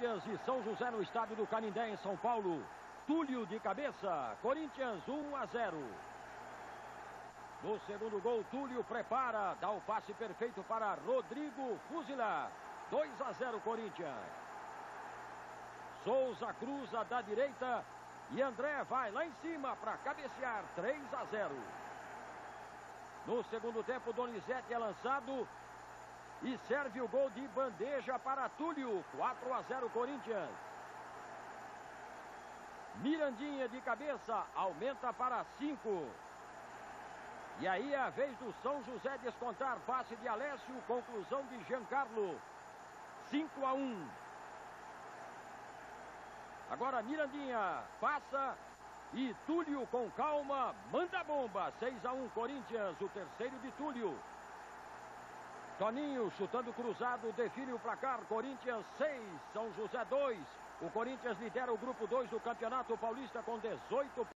Corinthians e São José no estádio do Canindé, em São Paulo. Túlio de cabeça, Corinthians 1-0. No segundo gol, Túlio prepara, dá o passe perfeito para Rodrigo fuzilar. 2-0 Corinthians. Souza cruza da direita e André vai lá em cima para cabecear. 3-0. No segundo tempo, Donizete é lançado e serve o gol de bandeja para Túlio. 4-0 Corinthians. Mirandinha de cabeça aumenta para 5. E aí é a vez do São José descontar. Passe de Alessio, conclusão de Giancarlo. 5-1. Agora Mirandinha passa e Túlio com calma manda bomba. 6-1 Corinthians, o terceiro de Túlio. Toninho chutando cruzado define o placar. Corinthians 6, São José 2. O Corinthians lidera o grupo 2 do Campeonato Paulista com 18 pontos.